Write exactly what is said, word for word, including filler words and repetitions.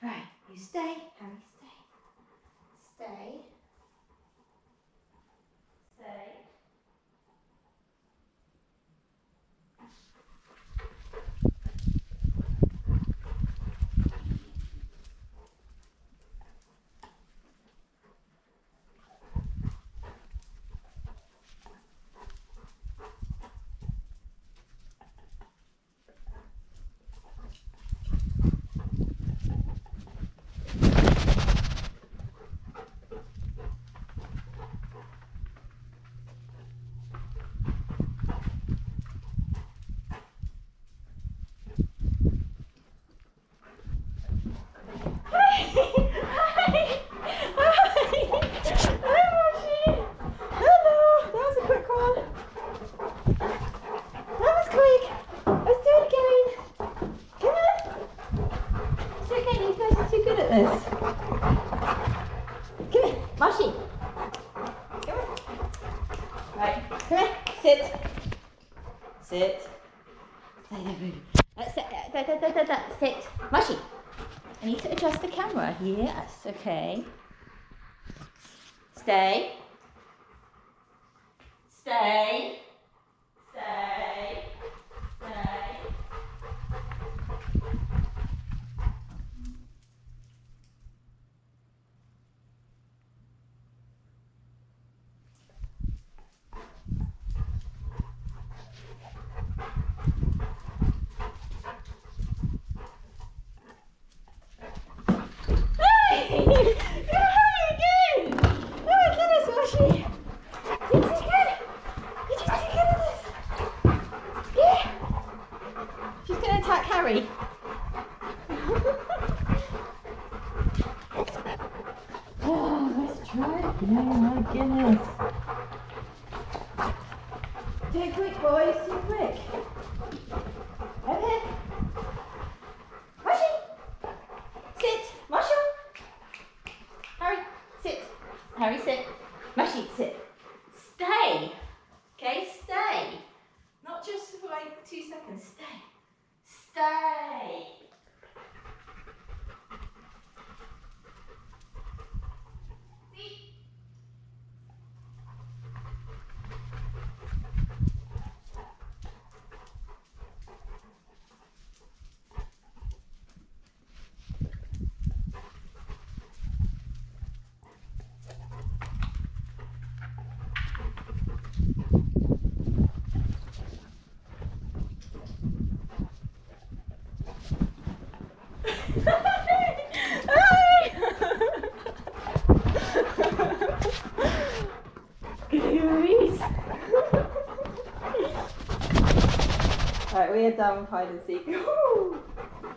Right, you stay, Harry, stay. Stay. Stay. This. Come here, Moshi. Come here. Right, come here. Sit. Sit. Stay there, baby. Uh, sit. Da, da, da, da, da. Sit. Moshi. I need to adjust the camera. Yes, okay. Stay. Stay. Stay. Stay. Harry. Oh, let's try it. Oh my goodness. Too quick, boys, too quick. Okay. Moshi. Sit. Marshall. Harry, sit. Harry, sit. Moshi, sit. Stay. Okay, stay. Not just for like two seconds. Stay. Stay. See? Alright, we are done with hide and seek. Ooh.